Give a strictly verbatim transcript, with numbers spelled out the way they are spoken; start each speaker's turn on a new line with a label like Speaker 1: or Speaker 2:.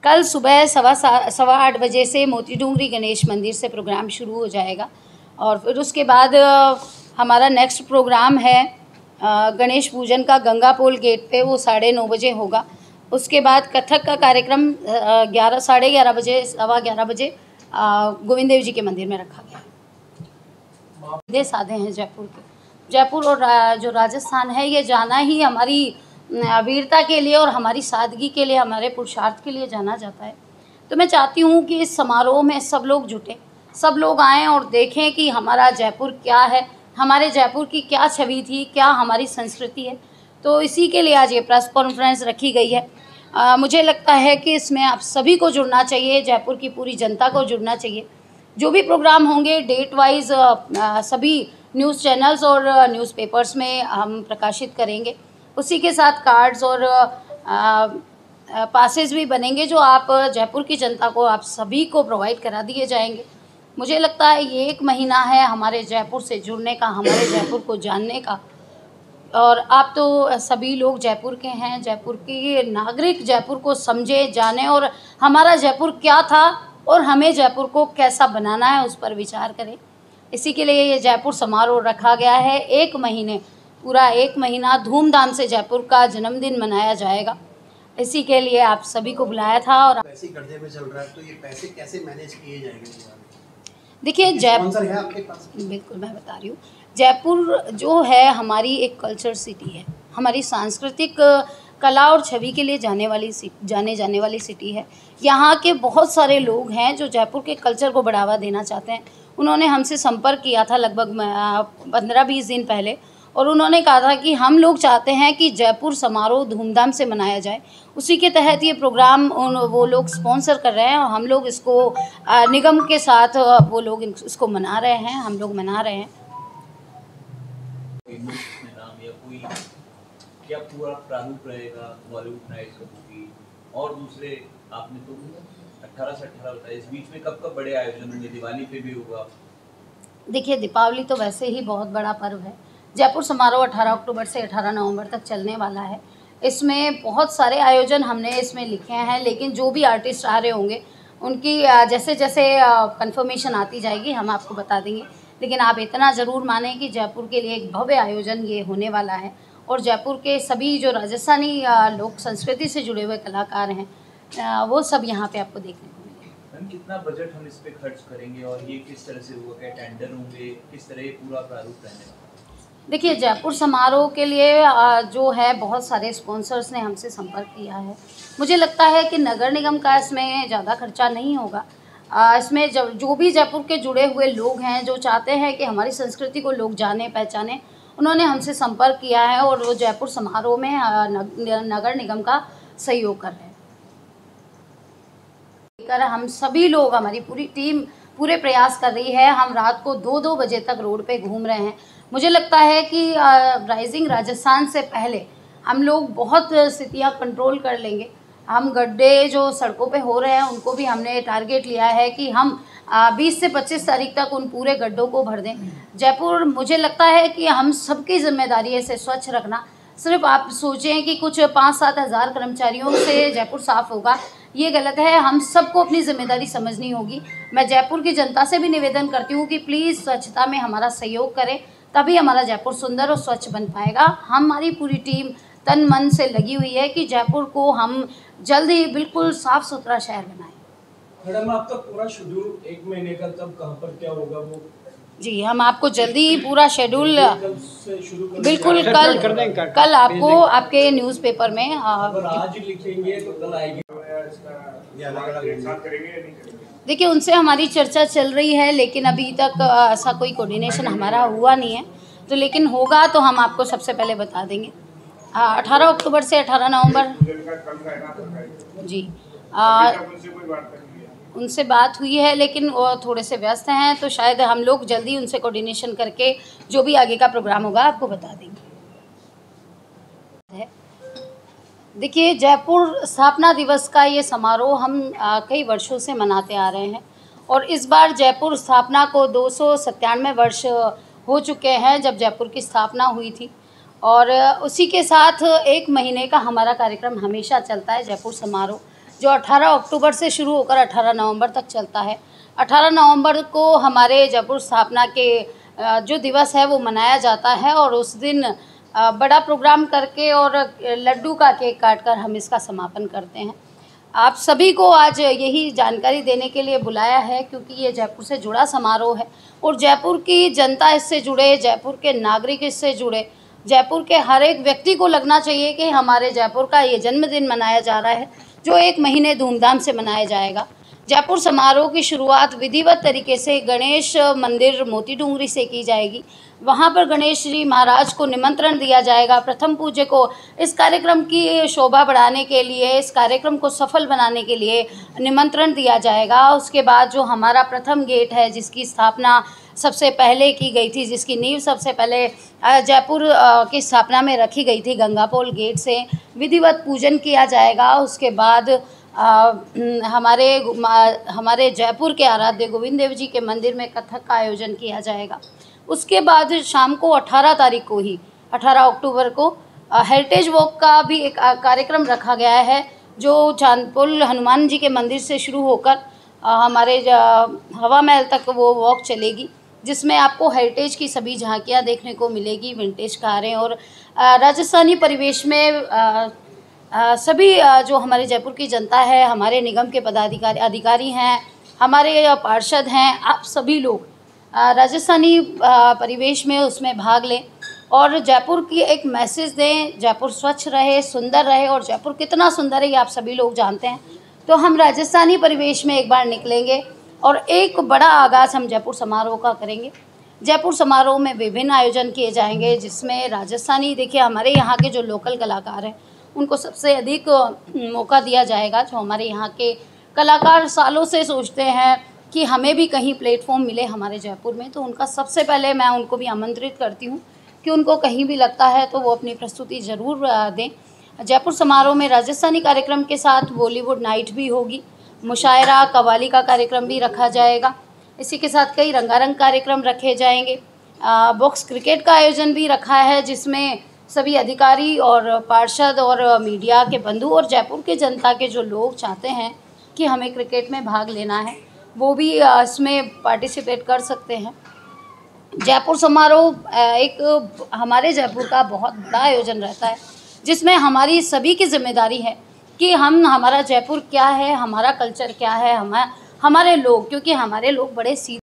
Speaker 1: कल सुबह सवा सवा आठ बजे से मोती डूंगरी गणेश मंदिर से प्रोग्राम शुरू हो जाएगा और फिर उसके बाद हमारा नेक्स्ट प्रोग्राम है गणेश पूजन का गंगा पोल गेट पे, वो साढ़े नौ बजे होगा। उसके बाद कथक का कार्यक्रम ग्यारह साढ़े ग्यारह बजे सवा ग्यारह बजे गोविंद देव जी के मंदिर में रखा गया है। दे साधे हैं जयपुर के, जयपुर और जो राजस्थान है ये जाना ही हमारी वीरता के लिए और हमारी सादगी के लिए, हमारे पुरुषार्थ के लिए जाना जाता है। तो मैं चाहती हूँ कि इस समारोह में सब लोग जुटें, सब लोग आएँ और देखें कि हमारा जयपुर क्या है, हमारे जयपुर की क्या छवि थी, क्या हमारी संस्कृति है। तो इसी के लिए आज ये प्रेस कॉन्फ्रेंस रखी गई है। आ, मुझे लगता है कि इसमें आप सभी को जुड़ना चाहिए, जयपुर की पूरी जनता को जुड़ना चाहिए। जो भी प्रोग्राम होंगे डेट वाइज सभी न्यूज़ चैनल्स और न्यूज़पेपर्स में हम प्रकाशित करेंगे। उसी के साथ कार्ड्स और पासेस भी बनेंगे जो आप जयपुर की जनता को, आप सभी को प्रोवाइड करा दिए जाएंगे। मुझे लगता है ये एक महीना है हमारे जयपुर से जुड़ने का, हमारे जयपुर को जानने का। और आप तो सभी लोग जयपुर के हैं, जयपुर के नागरिक जयपुर को समझे, जाने और हमारा जयपुर क्या था और हमें जयपुर को कैसा बनाना है उस पर विचार करें। इसी के लिए ये जयपुर समारोह रखा गया है। एक महीने पूरा एक महीना धूमधाम से जयपुर का जन्मदिन मनाया जाएगा। इसी के लिए आप सभी को बुलाया था। और
Speaker 2: पैसे कर्जे में चल रहा है तो ये पैसे कैसे मैनेज किए जाएंगे?
Speaker 1: देखिए जयपुर
Speaker 2: है आपके पास?
Speaker 1: बिल्कुल मैं बता रही हूँ, जयपुर जो है हमारी एक कल्चर सिटी है, हमारी सांस्कृतिक कला और छवि के लिए जाने वाली जाने जाने वाली सिटी है। यहाँ के बहुत सारे लोग हैं जो जयपुर के कल्चर को बढ़ावा देना चाहते हैं। उन्होंने हमसे संपर्क किया था लगभग पंद्रह बीस दिन पहले और उन्होंने कहा था कि हम लोग चाहते हैं कि जयपुर समारोह धूमधाम से मनाया जाए। उसी के तहत ये प्रोग्राम उन वो लोग स्पॉन्सर कर रहे हैं और हम लोग इसको निगम के साथ वो लोग इसको मना रहे हैं, हम लोग मना रहे हैं।
Speaker 3: क्या पूरा प्रारूप रहेगा बॉलीवुड नाइट्स का मूवी? और दूसरे आपने तो अठारह से अठारह बताया, इस बीच में कब कब बड़े आयोजन होंगे? दिवाली पे भी होगा?
Speaker 1: देखिए दीपावली तो वैसे ही बहुत बड़ा पर्व है। जयपुर समारोह अठारह अक्टूबर से अठारह नवंबर तक चलने वाला है। इसमें बहुत सारे आयोजन हमने इसमें लिखे हैं, लेकिन जो भी आर्टिस्ट आ रहे होंगे उनकी जैसे जैसे कंफर्मेशन आती जाएगी हम आपको बता देंगे। लेकिन आप इतना ज़रूर मानें कि जयपुर के लिए एक भव्य आयोजन ये होने वाला है और जयपुर के सभी जो राजस्थानी लोक संस्कृति से जुड़े हुए कलाकार हैं वो सब यहाँ पे आपको देखने को मिलेगा।
Speaker 3: मैम कितना बजट हम इस पे खर्च करेंगे और ये किस तरह से होगा? क्या टेंडर होंगे? किस तरह ये पूरा प्रारूप रहने वाला?
Speaker 1: देखिए जयपुर समारोह के लिए जो है बहुत सारे स्पॉन्सर्स ने हमसे संपर्क किया है। मुझे लगता है कि नगर निगम का इसमें ज़्यादा खर्चा नहीं होगा। इसमें जो जो भी जयपुर के जुड़े हुए लोग हैं जो चाहते हैं कि हमारी संस्कृति को लोग जाने पहचाने, उन्होंने हमसे संपर्क किया है और वो जयपुर समारोह में नगर निगम का सहयोग कर रहे हैं। कर हम सभी लोग, हमारी पूरी टीम पूरे प्रयास कर रही है। हम रात को दो दो बजे तक रोड पे घूम रहे हैं। मुझे लगता है कि राइजिंग राजस्थान से पहले हम लोग बहुत स्थितियाँ कंट्रोल कर लेंगे। हम गड्ढे जो सड़कों पे हो रहे हैं उनको भी हमने टारगेट लिया है कि हम बीस से पच्चीस तारीख तक उन पूरे गड्ढों को भर दें। जयपुर, मुझे लगता है कि हम सबकी जिम्मेदारी है इसे स्वच्छ रखना। सिर्फ आप सोचें कि कुछ पाँच सात हज़ार कर्मचारियों से जयपुर साफ़ होगा, ये गलत है। हम सबको अपनी जिम्मेदारी समझनी होगी। मैं जयपुर की जनता से भी निवेदन करती हूँ कि प्लीज़ स्वच्छता में हमारा सहयोग करें, तभी हमारा जयपुर सुंदर और स्वच्छ बन पाएगा। हमारी पूरी टीम तन मन से लगी हुई है कि जयपुर को हम जल्द ही बिल्कुल साफ़ सुथरा शहर बनाएं।
Speaker 4: मैडम आपका पूरा शेड्यूल एक महीने का कब कहाँ पर क्या होगा वो?
Speaker 1: जी हम आपको जल्दी ही पूरा शेड्यूल बिल्कुल कल कल आपको आपके न्यूज़पेपर में
Speaker 4: आज लिखेंगे तो कल आएगी।
Speaker 1: देखिए उनसे हमारी चर्चा चल रही है, लेकिन अभी तक ऐसा कोई कोऑर्डिनेशन हमारा हुआ नहीं है। तो लेकिन होगा तो हम आपको सबसे पहले बता देंगे। अठारह अक्टूबर से अठारह नवंबर जी आ, उनसे बात हुई है, लेकिन वो थोड़े से व्यस्त हैं, तो शायद हम लोग जल्दी उनसे कोऑर्डिनेशन करके जो भी आगे का प्रोग्राम होगा आपको बता देंगे। देखिए जयपुर स्थापना दिवस का ये समारोह हम आ, कई वर्षों से मनाते आ रहे हैं और इस बार जयपुर स्थापना को दो सौ सत्तानवे वर्ष हो चुके हैं जब जयपुर की स्थापना हुई थी। और उसी के साथ एक महीने का हमारा कार्यक्रम हमेशा चलता है जयपुर समारोह। जो अठारह अक्टूबर से शुरू होकर अठारह नवंबर तक चलता है। अठारह नवंबर को हमारे जयपुर स्थापना के जो दिवस है वो मनाया जाता है और उस दिन बड़ा प्रोग्राम करके और लड्डू का केक काटकर हम इसका समापन करते हैं। आप सभी को आज यही जानकारी देने के लिए बुलाया है क्योंकि ये जयपुर से जुड़ा समारोह है और जयपुर की जनता इससे जुड़े, जयपुर के नागरिक इससे जुड़े, जयपुर के हर एक व्यक्ति को लगना चाहिए कि हमारे जयपुर का ये जन्मदिन मनाया जा रहा है जो एक महीने धूमधाम से मनाया जाएगा। जयपुर समारोह की शुरुआत विधिवत तरीके से गणेश मंदिर मोती डूंगरी से की जाएगी। वहाँ पर गणेश जी महाराज को निमंत्रण दिया जाएगा। प्रथम पूज्य को इस कार्यक्रम की शोभा बढ़ाने के लिए, इस कार्यक्रम को सफल बनाने के लिए निमंत्रण दिया जाएगा। उसके बाद जो हमारा प्रथम गेट है जिसकी स्थापना सबसे पहले की गई थी, जिसकी नींव सबसे पहले जयपुर की स्थापना में रखी गई थी, गंगापोल गेट से विधिवत पूजन किया जाएगा। उसके बाद आ, हमारे हमारे जयपुर के आराध्य गोविंद देव जी के मंदिर में कथक का आयोजन किया जाएगा। उसके बाद शाम को अठारह तारीख को ही अठारह अक्टूबर को हेरिटेज वॉक का भी एक कार्यक्रम रखा गया है जो चांदपुल हनुमान जी के मंदिर से शुरू होकर हमारे हवा महल तक वो वॉक चलेगी, जिसमें आपको हेरिटेज की सभी झांकियाँ देखने को मिलेगी, विंटेज कारें और राजस्थानी परिवेश में आ, आ, सभी आ, जो हमारे जयपुर की जनता है, हमारे निगम के पदाधिकारी अधिकारी हैं, हमारे पार्षद हैं, आप सभी लोग राजस्थानी परिवेश में उसमें भाग लें और जयपुर की एक मैसेज दें। जयपुर स्वच्छ रहे, सुंदर रहे और जयपुर कितना सुंदर है ये आप सभी लोग जानते हैं। तो हम राजस्थानी परिवेश में एक बार निकलेंगे और एक बड़ा आगाज़ हम जयपुर समारोह का करेंगे। जयपुर समारोह में विभिन्न आयोजन किए जाएंगे जिसमें राजस्थानी, देखिए हमारे यहाँ के जो लोकल कलाकार हैं उनको सबसे अधिक मौका दिया जाएगा। जो हमारे यहाँ के कलाकार सालों से सोचते हैं कि हमें भी कहीं प्लेटफॉर्म मिले हमारे जयपुर में, तो उनका सबसे पहले मैं उनको भी आमंत्रित करती हूँ कि उनको कहीं भी लगता है तो वो अपनी प्रस्तुति ज़रूर दें। जयपुर समारोह में राजस्थानी कार्यक्रम के साथ बॉलीवुड नाइट भी होगी, मुशायरा कव्वाली का कार्यक्रम भी रखा जाएगा। इसी के साथ कई रंगारंग कार्यक्रम रखे जाएंगे। बॉक्स क्रिकेट का आयोजन भी रखा है जिसमें सभी अधिकारी और पार्षद और मीडिया के बंधु और जयपुर के जनता के जो लोग चाहते हैं कि हमें क्रिकेट में भाग लेना है वो भी इसमें पार्टिसिपेट कर सकते हैं। जयपुर समारोह एक हमारे जयपुर का बहुत बड़ा आयोजन रहता है जिसमें हमारी सभी की जिम्मेदारी है कि हम हमारा जयपुर क्या है, हमारा कल्चर क्या है, हम हमारे लोग, क्योंकि हमारे लोग बड़े सीधे